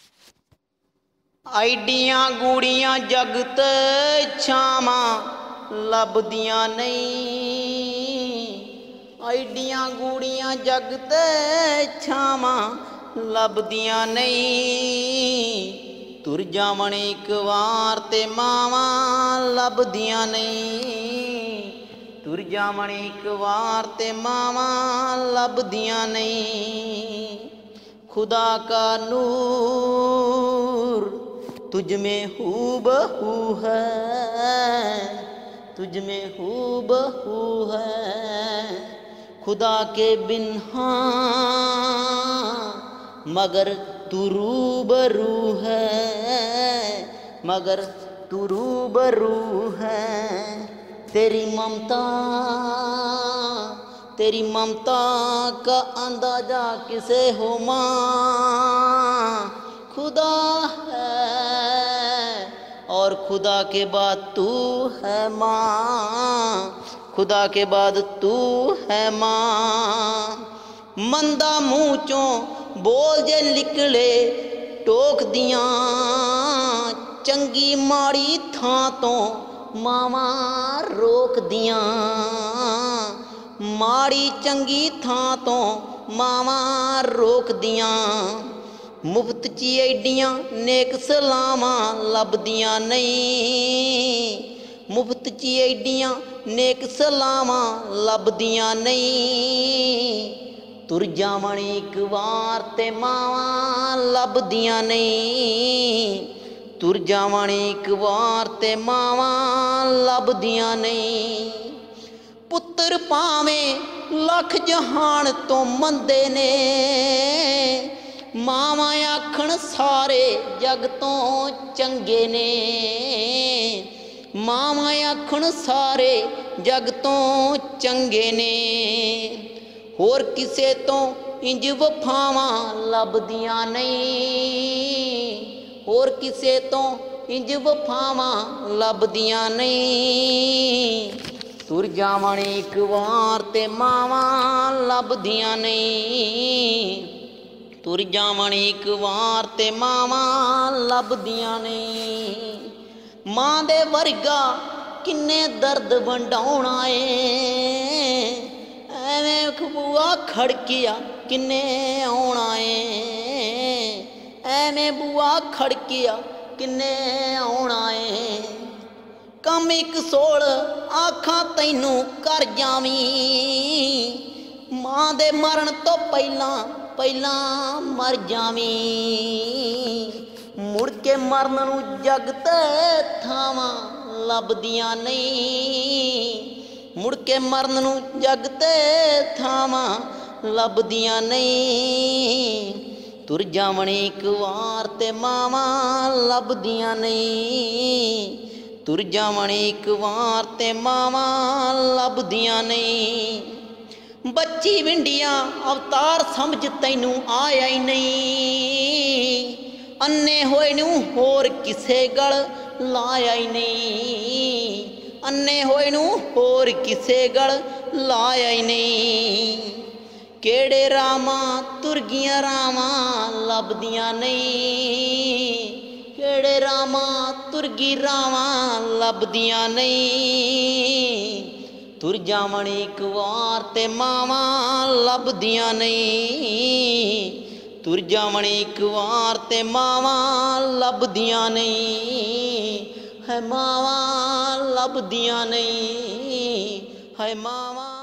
आइडियां गूड़ियां जगत छावां लभदियां नहीं। आइडियां गूड़ियां जगत छावां लभदियां नहीं। तुर जावण एक वार ते मावां लभदियां नहीं। तुर जावण एक वार ते मावां लभदियां नहीं। खुदा का नूर तुझ में हूबहू है, तुझ में हूबहू है। खुदा के बिन हाँ मगर तू रूबरू है, मगर तू रूबरू है। तेरी ममता का अंदाजा किसे हो माँ? खुदा है और खुदा के बाद तू है माँ, खुदा के बाद तू है माँ। मंदा मुँह चों बोल जे निकले टोक दियां, चंगी माड़ी थां तो मावां रोक दियां। माड़ी चंगी थां तो मावां रोक दियां। मुफ्त ची एडियां नेक सलावां लभदियां नहीं। मुफ्त ची एडियां नेक सलावां लभदियां नहीं। तुर जावण एक वार ते मावां लभदियां नहीं। तुर जावण एक वार ते मावां लभदियां नहीं। पुत्र भावें लख जहान तो मंदे ने, मावां आखण सारे जग तो चंगे ने। मावां आखण सारे जग तो चंगे ने। होर किसे तो इंज वफावां लभदियां नहीं। होर किसे तो इंज वफावां लभदियां नहीं। तुर जावण एक वार ते मावां लभदियां नहीं। तुर जावण एक वार ते मावां लभदियां नहीं। मां दे वर्गा किन्ने दर्द वंडाउणा ए, एवें बुआ खड़किया किन्ने आउणा ए। एवें बुआ खड़किया किन्ने आउणा ए। कम एक सोल आखां तैनू कर जावी, मां दे मरण तो पहला मर जावी। मुड़ के मरन नू जग ते थावां लभदियां नहीं। मुड़ के मरन नू जग ते थावां लभदियां नहीं। तुर जावण एक वार ते मावां लभदियां नहीं। तुर जावण एक वार ते मावां लभदियां नहीं। बच्ची विंडिया अवतार समझ तैनू आया ही नहीं। अन्ने होए नू होर किसे गल लाया ही नहीं। अन्ने होए नू होर किसे गल लाया ही नहीं। केड़े रामां तुरगियां रावां लभदियां नहीं। केड़े रामां तुरगी रावां लभदियां नहीं। तुर जावण एक वार ते मावां लभदियां नहीं। तुर जावण एक वार ते मावां लभदियां नहीं। है मावां लभदियां नहीं। है मावां